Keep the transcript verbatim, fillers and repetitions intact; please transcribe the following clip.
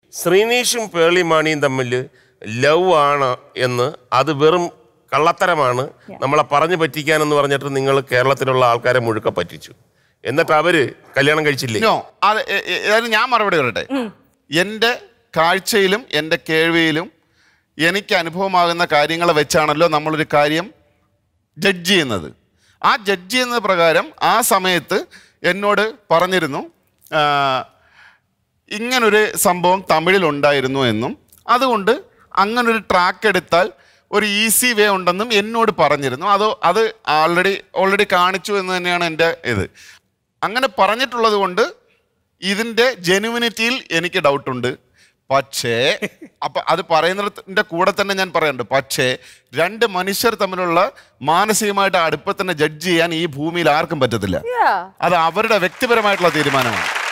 ശ്രീനീഷും പേളിമാണിയും തമ്മിൽ ലവ് ആണ് എന്ന് അത് വെറും കള്ളത്തരമാണ്, നമ്മളെ പറഞ്ഞു പറ്റിക്കാനെന്ന് പറഞ്ഞിട്ട് നിങ്ങൾ കേരളത്തിലുള്ള ആൾക്കാരെ മുഴുക്ക പറ്റിച്ചു. എന്നിട്ട് അവര് കല്യാണം കഴിച്ചില്ലേ? അത് ഞാൻ മറുപടി പറയട്ടെ. എൻ്റെ കാഴ്ചയിലും എൻ്റെ കേൾവിയിലും എനിക്ക് അനുഭവമാകുന്ന കാര്യങ്ങളെ വെച്ചാണല്ലോ നമ്മളൊരു കാര്യം ജഡ്ജ് ചെയ്യുന്നത്. ആ ജഡ്ജ് ചെയ്യുന്നത് പ്രകാരം ആ സമയത്ത് എന്നോട് പറഞ്ഞിരുന്നു ഇങ്ങനൊരു സംഭവം തമിഴിലുണ്ടായിരുന്നു എന്നും അതുകൊണ്ട് അങ്ങനൊരു ട്രാക്ക് എടുത്താൽ ഒരു ഈസി വേ ഉണ്ടെന്നും എന്നോട് പറഞ്ഞിരുന്നു. അതോ അത് ആൾറെഡി ഓൾറെഡി കാണിച്ചു എന്ന് തന്നെയാണ് എൻ്റെ ഇത്. അങ്ങനെ പറഞ്ഞിട്ടുള്ളത് കൊണ്ട് ഇതിൻ്റെ ജെനുവിനിറ്റിയിൽ എനിക്ക് ഡൗട്ടുണ്ട്. പക്ഷേ അപ്പം അത് പറയുന്നതിൻ്റെ കൂടെ തന്നെ ഞാൻ പറയുന്നുണ്ട്, പക്ഷേ രണ്ട് മനുഷ്യർ തമ്മിലുള്ള മാനസികമായിട്ട് അടുപ്പത്തന്നെ ജഡ്ജ് ചെയ്യാൻ ഈ ഭൂമിയിൽ ആർക്കും പറ്റത്തില്ല. അത് അവരുടെ വ്യക്തിപരമായിട്ടുള്ള തീരുമാനമാണ്.